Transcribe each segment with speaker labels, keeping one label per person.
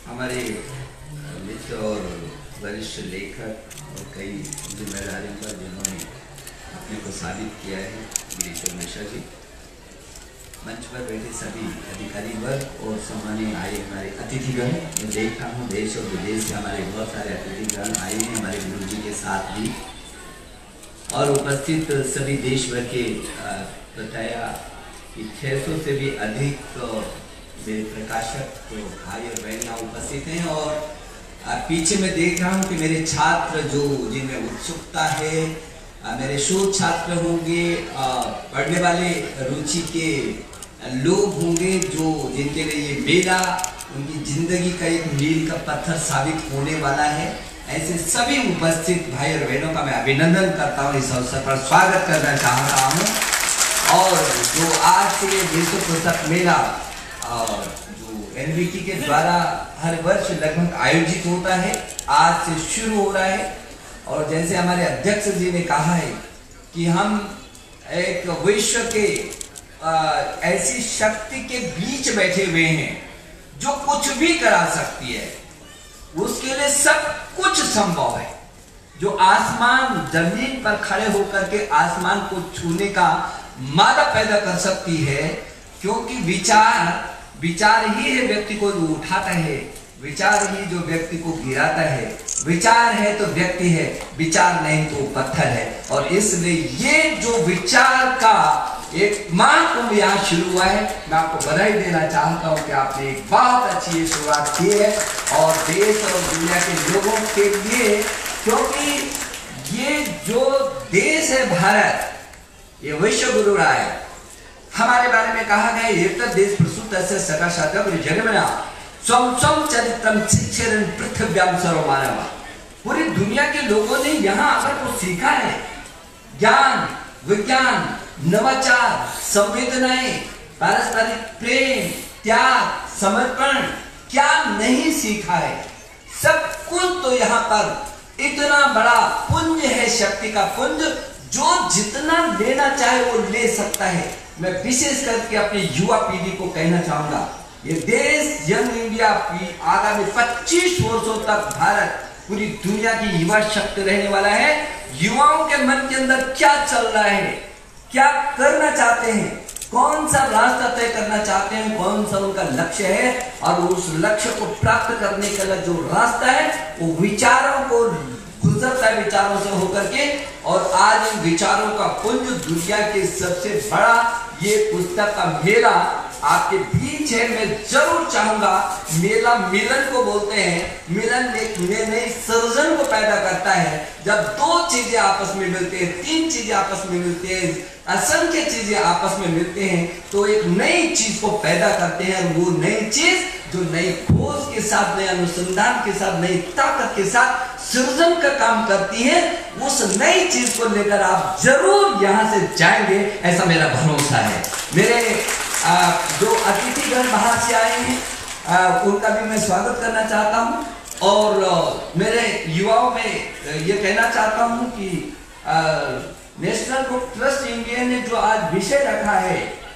Speaker 1: हमारे मित्र और वरिष्ठ लेखक और कई जिम्मेदारियों पर जिन्होंने अपने को साबित किया है, गिरीश्वर मिश्रा जी, मंच पर बैठे सभी अधिकारी वर्ग और सम्मानित आए हमारे अतिथिगण, मैं देख रहा हूँ देश और विदेश से हमारे बहुत सारे अतिथिगण आए हैं हमारे गुरु जी के साथ भी, और उपस्थित सभी देश भर के बताया कि 600 से भी अधिक मेरे प्रकाशक भाई और बहन यहाँ उपस्थित हैं। और पीछे मैं देख रहा हूँ कि मेरे छात्र जो जिनमें उत्सुकता है, मेरे शोध छात्र होंगे, पढ़ने वाले रुचि के लोग होंगे जो जिनके लिए ये मेला उनकी जिंदगी का एक मील का पत्थर साबित होने वाला है। ऐसे सभी उपस्थित भाई और बहनों का मैं अभिनंदन करता हूँ, इस अवसर पर स्वागत करना चाहता हूँ। और जो आज से विश्व पुस्तक मेला और जो एनबीटी के द्वारा हर वर्ष लगभग आयोजित होता है, आज से शुरू हो रहा है। और जैसे हमारे अध्यक्ष जी ने कहा है कि हम एक विश्व के ऐसी शक्ति के बीच बैठे हुए हैं जो कुछ भी करा सकती है, उसके लिए सब कुछ संभव है। जो आसमान जमीन पर खड़े होकर के आसमान को छूने का मादा पैदा कर सकती है, क्योंकि विचार ही है व्यक्ति को जो उठाता है, विचार ही जो व्यक्ति को गिराता है। विचार है तो व्यक्ति है, विचार नहीं तो पत्थर है। और इसलिए ये जो विचार का एक महाकुंभ यहाँ शुरू हुआ है, मैं आपको बधाई देना चाहता हूँ कि आपने एक बहुत अच्छी शुरुआत की है और देश और दुनिया के लोगों के लिए, क्योंकि ये जो देश है भारत, ये विश्व गुरु रहा है। हमारे बारे में कहा गया एक देश प्रसूत ऐसे सका शातक जगमना स्वम स्वम चरित्रम शिक्षण पृथ्व्याम सर्वमानव। पूरी दुनिया के लोगों ने यहाँ आकर को सीखा है, ज्ञान, विज्ञान, नवाचार, संवेदनाएं, पारस्परिक प्रेम, त्याग, समर्पण, क्या नहीं सीखा है। सब कुछ तो यहाँ पर इतना बड़ा पुंज है, शक्ति का पुंज, जो जितना लेना चाहे वो ले सकता है। मैं विशेष करके अपनी युवा पीढ़ी को कहना चाहूंगा, ये देश यंग इंडिया आगामी 25 वर्षों तक भारत पूरी दुनिया की युवा शक्ति रहने वाला है। युवाओं के मन के अंदर क्या चल रहा है, क्या करना चाहते हैं, कौन सा रास्ता तय करना चाहते हैं, कौन सा उनका लक्ष्य है, और उस लक्ष्य को प्राप्त करने का जो रास्ता है वो विचारों को गुजरता है, विचारों से होकर के। और आज इन विचारों का पुंज दुनिया के सबसे बड़ा ये पुस्तक का मेला आपके बीच है। मैं जरूर चाहूंगा, मेला मिलन को बोलते हैं, मिलन एक नए सर्जन को पैदा करता है। जब दो चीजें आपस में मिलते हैं, तीन चीजें आपस में मिलते हैं, असंख्य चीजें आपस में मिलते हैं, तो एक नई चीज को पैदा करते हैं। वो नई चीज जो नई खोज के साथ, नए अनुसंधान के साथ, नई ताकत के साथ सृजन का काम करती है, उस नई चीज को लेकर आप जरूर यहां से जाएंगे, ऐसा मेरा भरोसा है। मेरे जो अतिथिगण बाहर से आए हैं उनका भी मैं स्वागत करना चाहता हूं। और मेरे युवाओं में ये कहना चाहता हूं कि नेशनल बुक ट्रस्ट इंडिया ने जो आज विषय रखा है,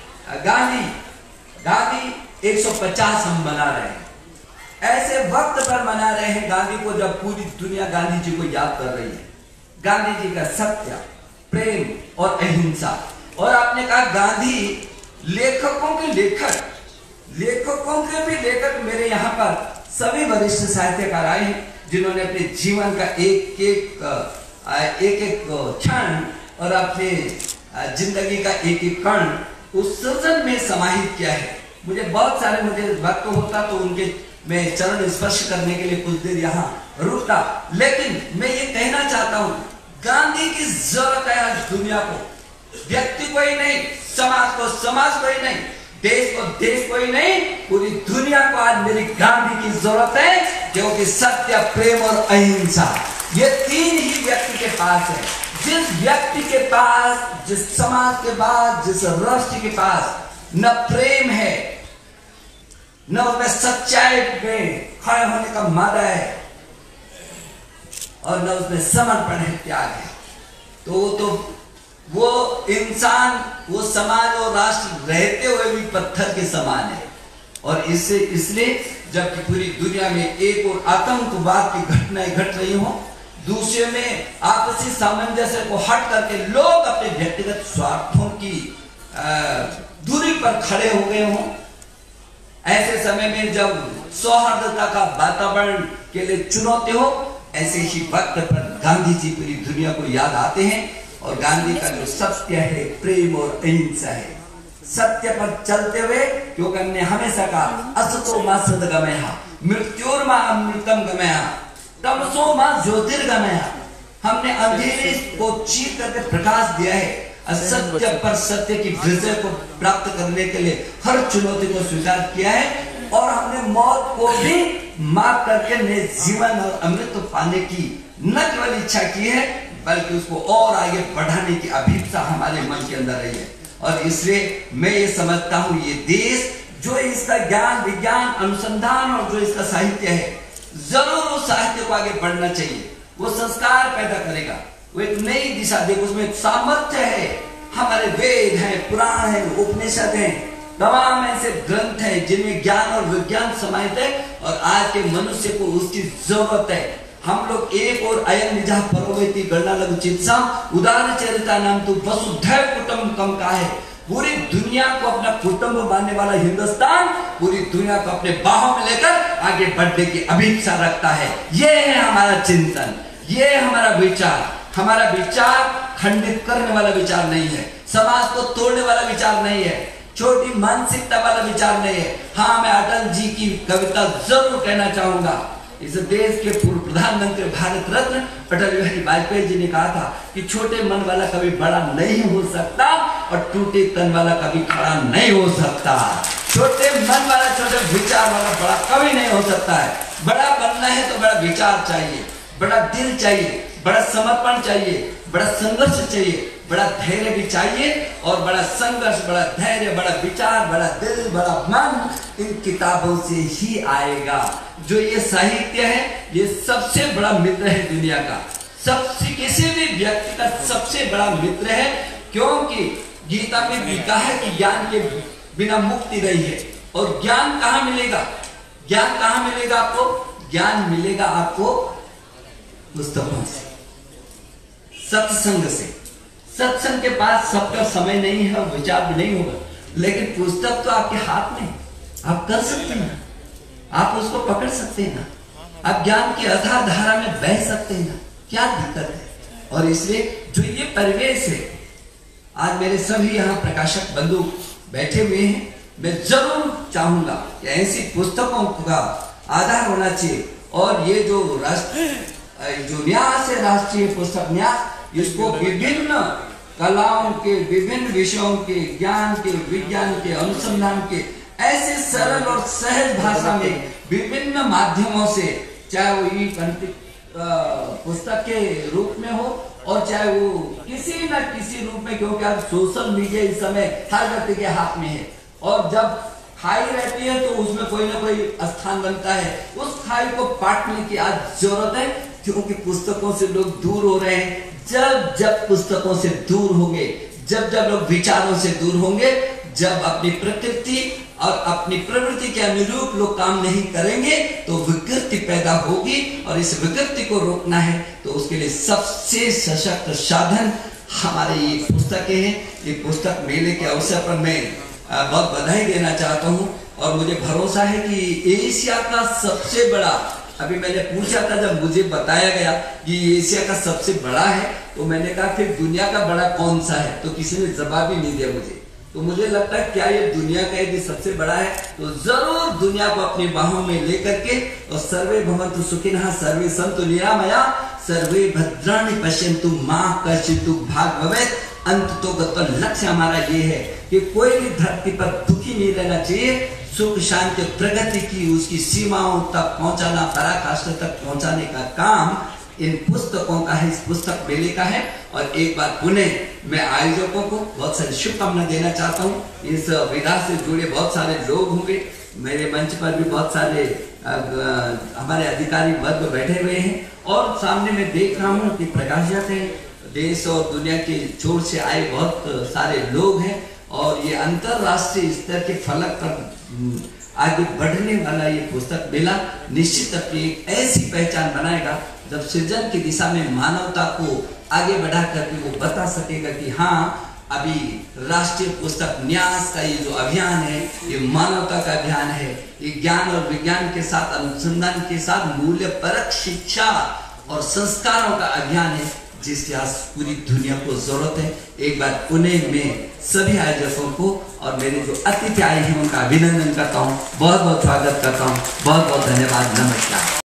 Speaker 1: गांधी 150 हम मना रहे हैं। ऐसे वक्त पर मना रहे हैं गांधी को जब पूरी दुनिया गांधी जी को याद कर रही है। गांधी जी का सत्य, प्रेम और अहिंसा। और आपने कहा गांधी लेखकों के लेखक, लेखकों के भी लेखक मेरे यहाँ पर सभी वरिष्ठ साहित्यकार आए हैं, जिन्होंने अपने जीवन का एक एक क्षण और अपने जिंदगी का एक एक कण उस सृजन में समाहित किया है। मुझे बहुत सारे वक्त होता तो उनके मैं चरण स्पर्श करने के लिए कुछ देर यहाँ रुकता, लेकिन मैं ये कहना चाहता हूँ, गांधी की जरूरत है आज दुनिया को, व्यक्ति को ही नहीं, समाज को ही नहीं, देश को ही नहीं, पूरी दुनिया को आज मेरी गांधी की जरूरत है, क्योंकि सत्य, प्रेम और अहिंसा ये तीन ही व्यक्ति के पास है। जिस व्यक्ति के पास, जिस समाज के पास, जिस राष्ट्र के पास न प्रेम है, न उसमें सच्चाई में खड़े होने का मादा है, और न उसमें समर्पण है, त्याग है, तो वो इंसान, वो समाज और राष्ट्र रहते हुए भी पत्थर के समान है। और इसलिए जबकि पूरी दुनिया में एक और आतंकवाद की घटनाएं घट रही हो, दूसरे में आपसी सामंजस्य को हट करके लोग अपने व्यक्तिगत स्वार्थों की दूरी पर खड़े हो गए हों, ऐसे समय में जब सौहार्दता का वातावरण के लिए चुनौती हो, ऐसे ही वक्त पर गांधी जी पूरी दुनिया को याद आते हैं। और गांधी का जो सत्य है, प्रेम और अहिंसा है, सत्य पर चलते हुए, क्योंकि हमने हमेशा कहा असतो मा सद्गमया, मृत्योर्मा अमृतम गमया, तमसो मा ज्योतिर्गमया। हमने अंधेरे को चीर करके प्रकाश दिया है, असत्य पर सत्य की विजय को प्राप्त करने के लिए हर चुनौती को स्वीकार किया है, और हमने मौत को भी मार करके नए जीवन और अमृत पाने की न केवल इच्छा की है, बल्कि उसको और आगे बढ़ाने की अभिप्सा हमारे मन के अंदर रही है। और इसलिए मैं ये समझता हूँ, ये देश जो इसका ज्ञान विज्ञान अनुसंधान और जो इसका साहित्य है, जरूर उस साहित्य को आगे बढ़ना चाहिए। वो संस्कार पैदा करेगा, वो एक नई दिशा देगा, उसमें एक सामर्थ्य है। हमारे वेद हैं, पुराण है, उपनिषद हैं, तमाम ऐसे ग्रंथ हैं जिनमें ज्ञान और विज्ञान समाहित है, और आज के मनुष्य को उसकी जरूरत है। हम लोग एक और अयन निजा परोवेति गणना लघु चित्साम उदार चरिता नाम तो वसुधैव कुटुंबकम का है। पूरी दुनिया को अपना कुटुंब मानने वाला हिंदुस्तान पूरी दुनिया को अपने बाहों में लेकर आगे बढ़ने की अभिप्सा रखता है। ये है हमारा चिंतन, ये है हमारा विचार। हमारा विचार खंडित करने वाला विचार नहीं है, समाज को तोड़ने वाला विचार नहीं है, छोटी मानसिकता वाला विचार नहीं है। हाँ, मैं अटल जी की कविता जरूर कहना चाहूंगा। इस देश के पूर्व प्रधानमंत्री भारत रत्न अटल बिहारी वाजपेयी जी ने कहा था कि छोटे मन वाला कभी बड़ा नहीं हो सकता और टूटे तन वाला कभी खड़ा नहीं हो सकता। छोटे मन वाला, छोटे विचार वाला बड़ा कभी नहीं हो सकता है। बड़ा बनना है तो बड़ा विचार चाहिए, बड़ा दिल चाहिए, बड़ा समर्पण चाहिए, बड़ा संघर्ष चाहिए, बड़ा धैर्य भी चाहिए। और बड़ा संघर्ष, बड़ा धैर्य, बड़ा विचार, बड़ा दिल, बड़ा मन इन किताबों से ही आएगा। जो ये साहित्य है, ये सबसे बड़ा मित्र है दुनिया का, सबसे किसी भी व्यक्ति का सबसे बड़ा मित्र है। क्योंकि गीता में भी कहा है कि ज्ञान के बिना मुक्ति नहीं है। और ज्ञान कहाँ मिलेगा? ज्ञान कहाँ मिलेगा आपको? ज्ञान मिलेगा आपको पुस्तकों से, सत्संग से। सत्संग के पास सबका समय नहीं है और विचार भी नहीं होगा, लेकिन पुस्तक तो आपके हाथ में, आप कर सकते हैं, आप उसको पकड़ सकते हैं ना, आप ज्ञान की अथाह धारा में बह सकते हैं ना, क्या दिक्कत है? और इसलिए जो ये परिवेश है, आज मेरे सभी यहाँ प्रकाशक बंधु बैठे हुए हैं, मैं जरूर चाहूंगा कि ऐसी पुस्तकों का आधार होना चाहिए। और ये जो जो न्यास है, राष्ट्रीय पुस्तक न्यास, इसको विभिन्न कलाओं के, विभिन्न विषयों के, ज्ञान के, विज्ञान के, अनुसंधान के ऐसे सरल और सहज भाषा में विभिन्न माध्यमों से, चाहे वो ई पुस्तक के रूप में हो और चाहे वो किसी न किसी रूप में, क्योंकि आज सोशल मीडिया इस समय हर व्यक्ति के हाथ में है, और जब खाई रहती है तो उसमें कोई ना कोई स्थान बनता है। उस खाई को पाटने की आज जरूरत है, क्योंकि पुस्तकों से लोग दूर हो रहे हैं। जब जब पुस्तकों से दूर होंगे, जब जब लोग विचारों से दूर होंगे, जब अपनी प्रकृति और अपनी प्रवृत्ति के अनुरूप लोग काम नहीं करेंगे, तो विकृति पैदा होगी। और इस विकृति को रोकना है तो उसके लिए सबसे सशक्त साधन हमारे ये पुस्तकें हैं। ये पुस्तक मेले के अवसर पर मैं बहुत बधाई देना चाहता हूँ। और मुझे भरोसा है कि एशिया का सबसे बड़ा, अभी मैंने पूछा था, जब मुझे बताया गया कि एशिया का सबसे बड़ा है, तो मैंने कहा फिर दुनिया का बड़ा कौन सा है? तो किसी ने जवाब ही नहीं दिया मुझे। तो मुझे लगता है क्या ये दुनिया का यदि सबसे बड़ा है, तो जरूर दुनिया को अपनी बाहों में लेकर के, और सर्वे भवन्तु सुखिनः, सर्वे सन्तु निरामया, सर्वे भद्राणि पश्यन्तु मा कश्चित् दुःखभाग् भवेत्। अंत तो गत लक्ष्य हमारा ये है कि कोई भी धरती पर दुखी नहीं रहना चाहिए। सुख शांति प्रगति की उसकी सीमाओं तक पहुंचाना, पराकाष्ठा तक पहुंचाने का काम इन पुस्तकों का है, इस पुस्तक मेले का है। और एक बार पुनः मैं आयोजकों को बहुत सारी शुभकामना देना चाहता हूँ। इस विधा से जुड़े बहुत सारे लोग होंगे, मेरे मंच पर भी बहुत सारे हमारे अधिकारी वर्ग बैठे हुए हैं, और सामने मैं देख रहा हूँ कि प्रकाशक है, देश और दुनिया के छोर से आए बहुत सारे लोग हैं। और ये अंतरराष्ट्रीय स्तर के फलक पर आगे बढ़ने वाला ये पुस्तक मेला निश्चित अपनी एक ऐसी पहचान बनाएगा जब सृजन की दिशा में मानवता को आगे बढ़ा करके वो बता सकेगा कि हाँ, अभी राष्ट्रीय पुस्तक न्यास का ये जो अभियान है, ये मानवता का अभियान है। ये ज्ञान और विज्ञान के साथ, अनुसंधान के साथ मूल्यपरक शिक्षा और संस्कारों का अभियान है, जिसकी आज पूरी दुनिया को जरूरत है। एक बार पुणे में सभी आयोजकों को और मेरे जो अतिथि आए हैं उनका अभिनंदन करता हूँ, बहुत बहुत स्वागत करता हूँ। बहुत बहुत धन्यवाद। नमस्कार।